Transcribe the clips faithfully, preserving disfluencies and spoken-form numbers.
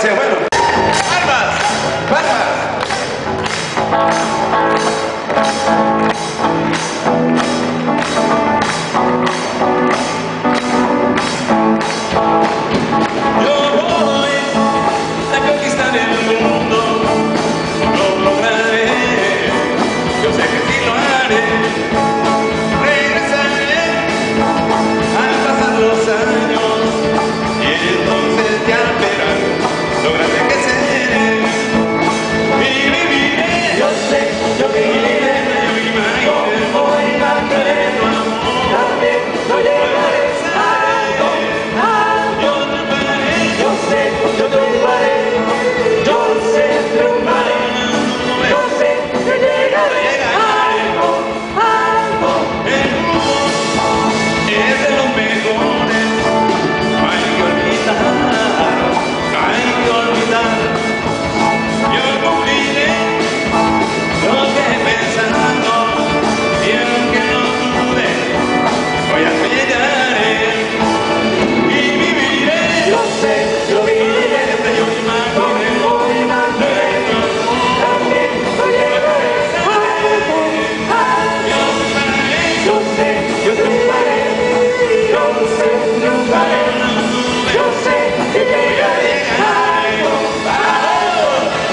gracias. Bueno, ¡palmas! ¡Palmas! Yo voy a conquistar el mundo, lo lograré, yo sé que sí lo haré. Regresaré al pasar los años y entonces ya verán lo grande que seré. Y viviré, yo sé, yo viviré, yo imaginé, voy a creer tu amor. También lo llevaré alto, alto. Yo sé, yo triunfaré, yo sé, triunfaré, yo sé que llegaré alto, alto. El mundo es de los mejores, no hay que olvidar, no hay que olvidar. Yo cumpliré lo que he pensado y aunque no dude, voy a llegaré y viviré. Yo sé, yo viviré, yo imaginé, voy a creer, también lo llegaré alto, alto. Yo sé, yo triunfaré, yo sé, triunfaré, yo sé que llegaré alto, alto.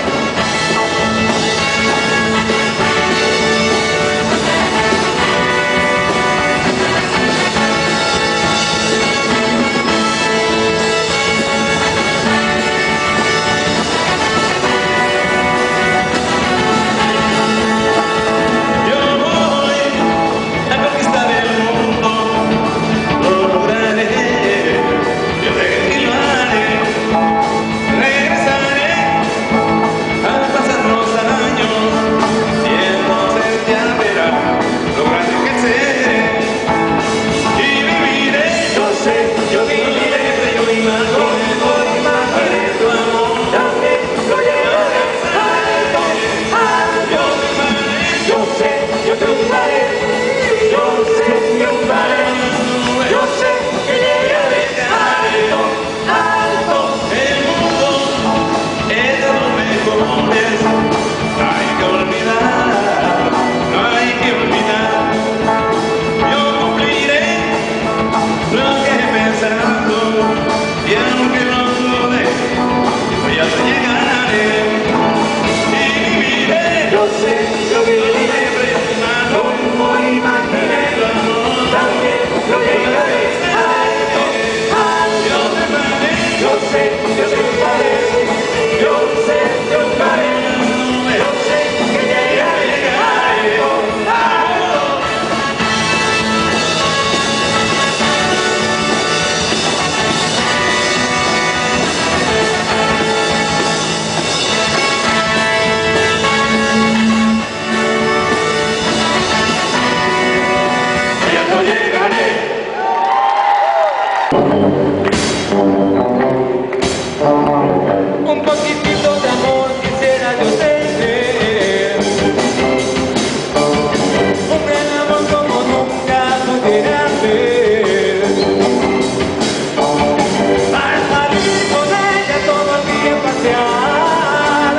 Yo voy a conquistar el mundo, lo lograré, yo sé que sí lo haré. Regresaré al pasar los años y entonces ya verán lo grande que seré. Y viviré, yo sé, yo viviré, yo imaginé, voy a imaginar tu amor. También lo llevaré alto, alto. Yo sé, yo triunfaré, yo sé, triunfaré, yo sé que llegaré alto, alto. El mundo es de los mejores, no hay que olvidar, no hay que olvidar. Yo cumpliré lo que he pensado y aunque no dude, voy a llegaré y viviré. Yo sé, yo viviré, yo voy a imaginar tu amor. También lo llegaré alto, alto. Yo sé, yo triunfaré, yo sé, triunfaré, yo sé que llegaré alto, alto. Ya no llegaré. Un poquitito de amor quisiera yo tener, un gran amor como nunca pudiera ver. Para salir con ella todo el día a pasear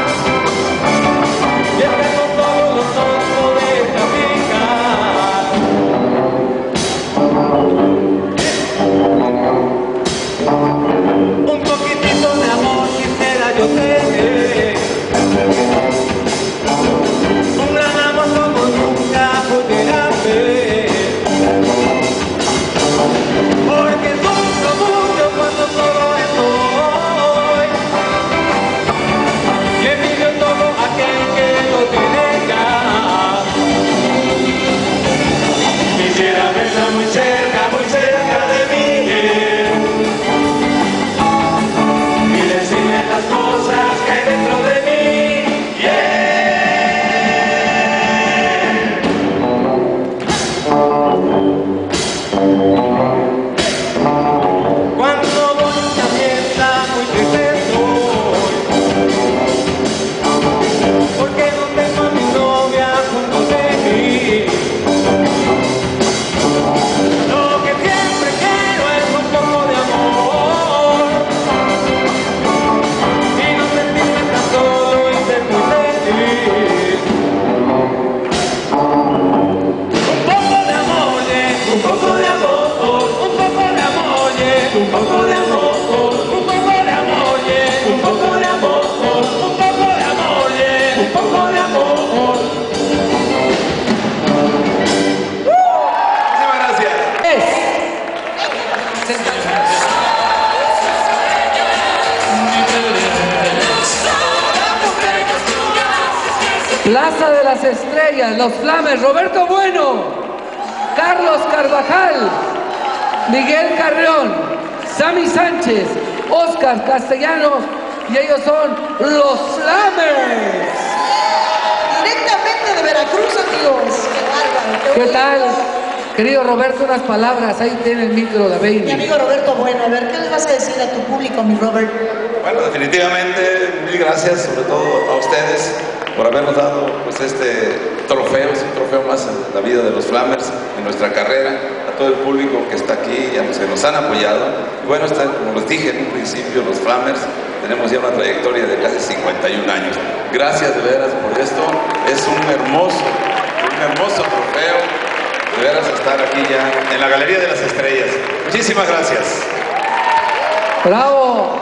y hasta con todos los ojos poder platicar. Un poquitito de amor quisiera yo tener, un gran amor como nunca pudiera ver, porque sufro mucho cuando solo estoy y envidio todo aquel que lo tiene ya. Quisiera verla muy cerca, muy cerca de mí y decirle las cosas que Plaza de las Estrellas, los Flamers, Roberto Bueno, Carlos Carvajal, Miguel Carrión, Sammy Sánchez, Oscar Castellanos, y ellos son los Flamers. Directamente de Veracruz, amigos. Qué bárbaro. ¿Qué tal? Querido Roberto, unas palabras, ahí tiene el micro, la baby. Mi amigo Roberto Bueno, a ver, ¿qué le vas a decir a tu público, mi Robert? Bueno, definitivamente, mil gracias, sobre todo a ustedes, por habernos dado pues, este trofeo, es un trofeo más en la vida de los Flamers, en nuestra carrera, a todo el público que está aquí, a los que nos han apoyado. Y bueno, está, como les dije en un principio, los Flamers tenemos ya una trayectoria de casi cincuenta y un años. Gracias de veras por esto, es un hermoso, un hermoso trofeo, de veras estar aquí ya en la Galería de las Estrellas. Muchísimas gracias. Bravo.